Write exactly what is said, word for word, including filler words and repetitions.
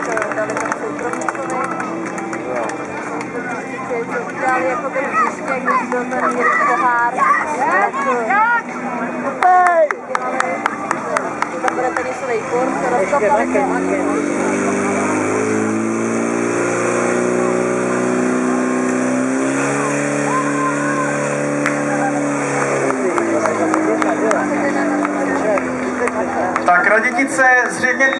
to dali tam soukromníkovi. Co udělali jako ten příště, když byl ten Mír pohár, tak udělali, tam bude tenisový kurz, rozkopali to. Tak Radětice zřejmě